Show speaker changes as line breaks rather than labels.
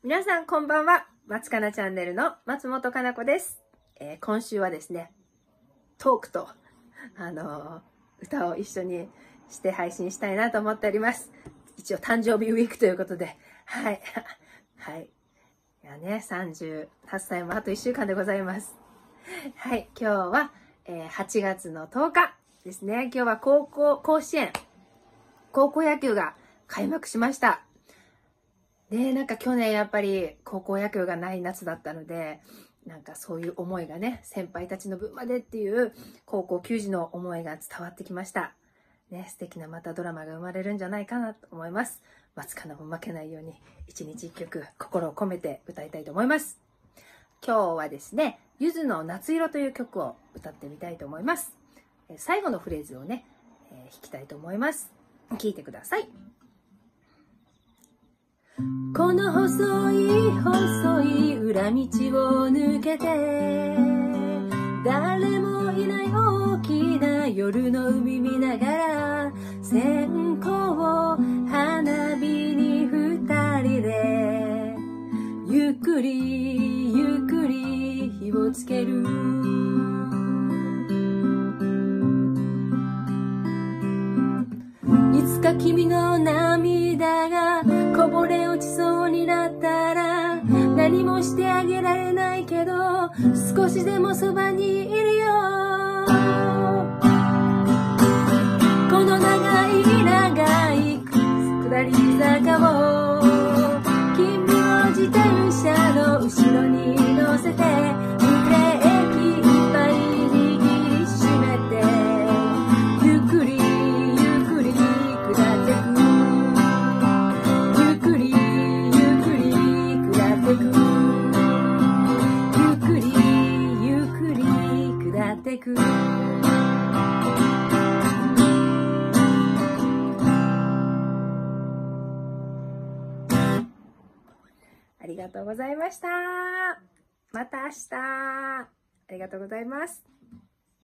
皆さんこんばんは。松かなチャンネルの松本かな子です。今週はですね、トークと、歌を一緒にして配信したいなと思っております。一応誕生日ウィークということで、はい。はい。いやね、38歳もあと1週間でございます。はい。今日は、8月の10日ですね。今日は甲子園、高校野球が開幕しました。で、なんか去年やっぱり高校野球がない夏だったので、なんかそういう思いがね、先輩たちの分までっていう高校球児の思いが伝わってきました。ね、素敵なまたドラマが生まれるんじゃないかなと思います。松かなも負けないように一日一曲心を込めて歌いたいと思います。今日はですね、ゆずの夏色という曲を歌ってみたいと思います。最後のフレーズをね、弾きたいと思います。聴いてください。この細い細い裏道を抜けて誰もいない大きな夜の海見ながら線香を花火に二人でゆっくりゆっくり火をつけるいつか君の涙がこぼれ落ちそうになったら何もしてあげられないけど少しでもそばにいるよこの長い長い下り坂を君を自転車の後ろに乗せてブレーキいっぱい握りしめてゆっくりゆっくり下ってくゆっくりゆっくり下ってくゆっくりゆっくり下ってくありがとうございました。また明日。ありがとうございます。